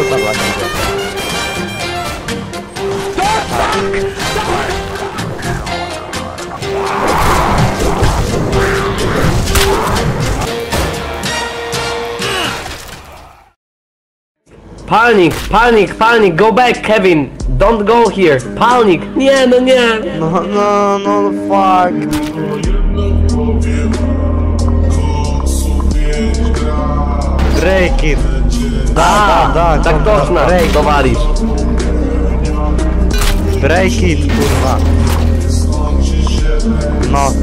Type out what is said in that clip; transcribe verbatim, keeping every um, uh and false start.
Narholza dla niego. Palnik, palnik, palnik, go back, Kevin! Don't go here! Palnik! Nie, no nie! No, no, no, fuck! Break it! Da, da, da, tak точно, товарищ! Break it, kurwa! No.